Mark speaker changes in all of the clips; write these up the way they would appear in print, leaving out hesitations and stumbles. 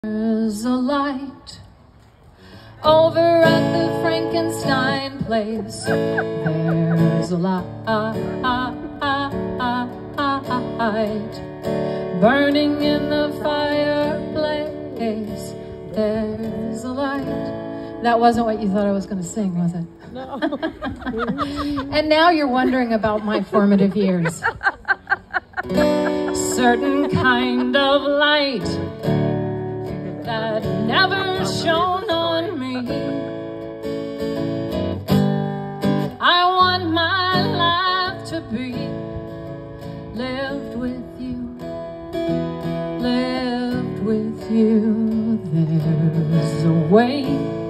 Speaker 1: There's a light over at the Frankenstein place. There's a light burning in the fireplace. There's a light. That wasn't what you thought I was going to sing, was it?
Speaker 2: No.
Speaker 1: And now you're wondering about my formative years. Certain kind of light that never shone on me. I want my life to be lived with you, lived with you. There's a way.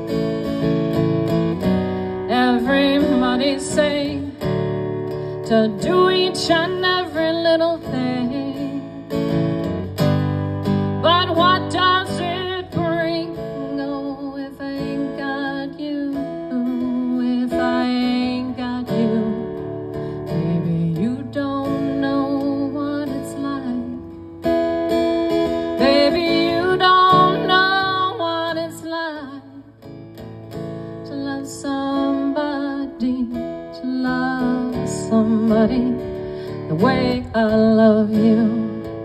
Speaker 1: Everybody's saying to do each and every little thing, but what does it bring? Oh, if I ain't got you, if I ain't got you, baby, you don't know what it's like. Baby, you don't know what it's like to love somebody, to love somebody the way I love you.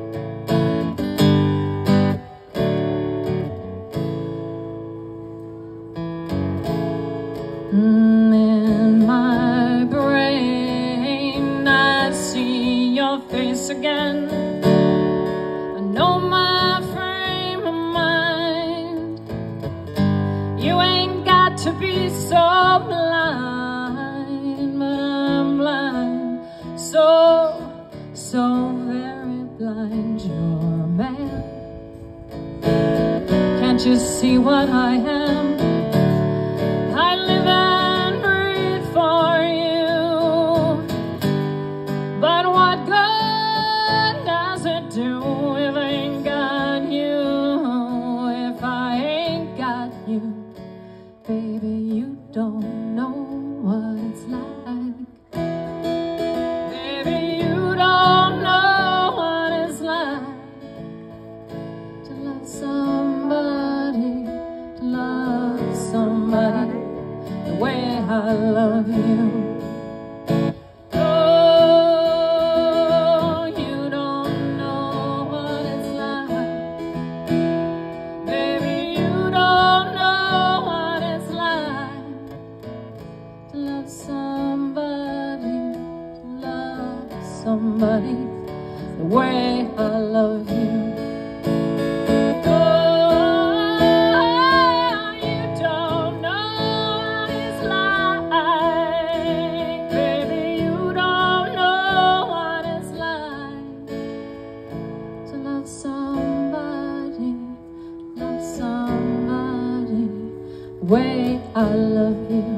Speaker 1: In my brain I see your face again. I know my frame of mind. You ain't got to be so blind, but I'm blind, so very blind. You're a man. Can't you see what I am? I live and breathe for you, but what good does it do if I ain't got you? If I ain't got you, baby, you don't know what it's like. Baby, you don't know what it's like to love somebody, to love somebody the way I love you. Oh, you don't know what it's like. Baby, you don't know what it's like to love somebody, the way I love you. Way I love you.